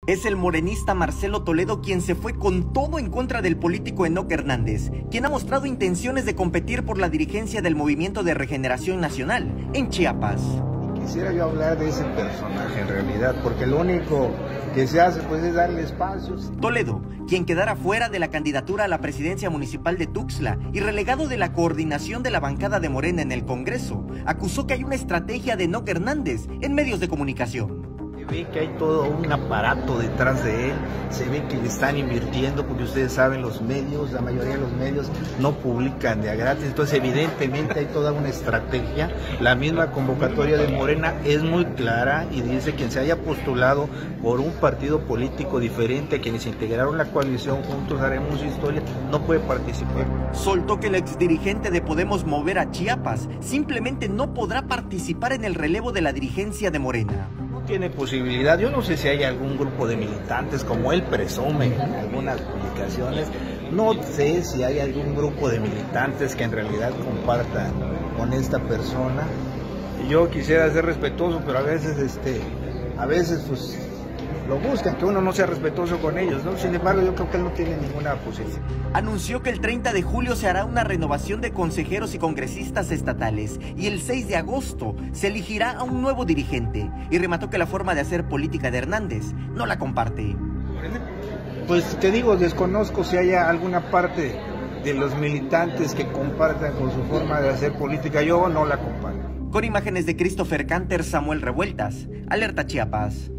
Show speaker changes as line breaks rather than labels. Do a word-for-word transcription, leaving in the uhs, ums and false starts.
Es el morenista Marcelo Toledo quien se fue con todo en contra del político Enoc Hernández, quien ha mostrado intenciones de competir por la dirigencia del Movimiento de Regeneración Nacional en Chiapas.
Quisiera yo hablar de ese personaje en realidad, porque lo único que se hace pues es darle espacios.
Toledo, quien quedara fuera de la candidatura a la presidencia municipal de Tuxtla y relegado de la coordinación de la bancada de Morena en el Congreso, acusó que hay una estrategia de Enoc Hernández en medios de comunicación.
Se ve que hay todo un aparato detrás de él, se ve que le están invirtiendo, porque ustedes saben, los medios, la mayoría de los medios no publican de a gratis, entonces evidentemente hay toda una estrategia. La misma convocatoria de Morena es muy clara y dice: quien se haya postulado por un partido político diferente a quienes integraron la coalición Juntos Haremos Historia, no puede participar.
Soltó que el exdirigente de Podemos Mover a Chiapas simplemente no podrá participar en el relevo de la dirigencia de Morena.
Tiene posibilidad. Yo no sé si hay algún grupo de militantes, como él presume en algunas publicaciones, no sé si hay algún grupo de militantes que en realidad compartan con esta persona. Y yo quisiera ser respetuoso, pero a veces este a veces pues lo buscan, que uno no sea respetuoso con ellos, ¿no? Sin embargo, yo creo que él no tiene ninguna posición.
Anunció que el treinta de julio se hará una renovación de consejeros y congresistas estatales y el seis de agosto se elegirá a un nuevo dirigente, y remató que la forma de hacer política de Hernández no la comparte.
Pues te digo, desconozco si haya alguna parte de los militantes que compartan con su forma de hacer política. Yo no la comparto.
Con imágenes de Christopher Canter, Samuel Revueltas, Alerta Chiapas.